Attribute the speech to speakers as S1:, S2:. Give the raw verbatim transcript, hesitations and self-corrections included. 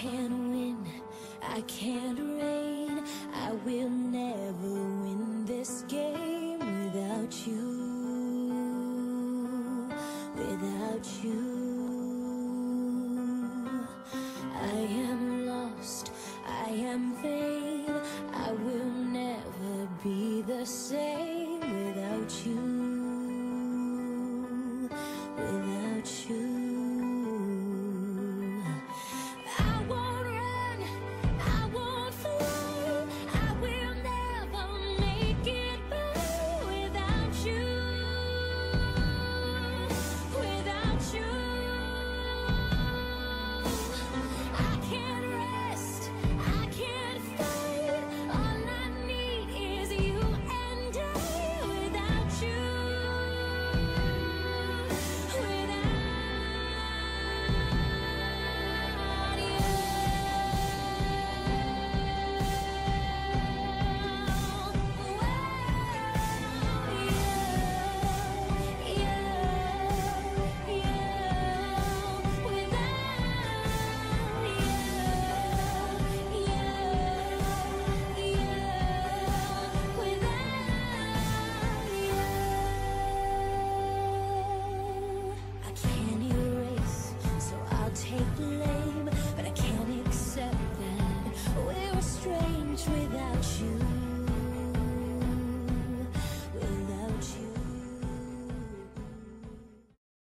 S1: can't win, I can't reign, I will never win this game without you, without you. I am lost, I am vain, I will never be the same without you, without you. Take